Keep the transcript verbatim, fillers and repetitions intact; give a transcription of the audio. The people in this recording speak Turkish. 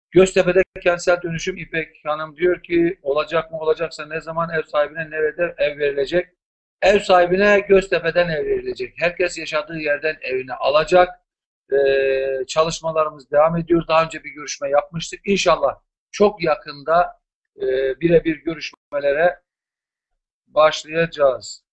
Göztepe'de kentsel dönüşüm, İpek Hanım diyor ki olacak mı, olacaksa ne zaman, ev sahibine nerede ev verilecek? Ev sahibine Göztepe'den ev verilecek. Herkes yaşadığı yerden evini alacak. Ee, çalışmalarımız devam ediyor. Daha önce bir görüşme yapmıştık. İnşallah çok yakında e, birebir görüşmelere başlayacağız.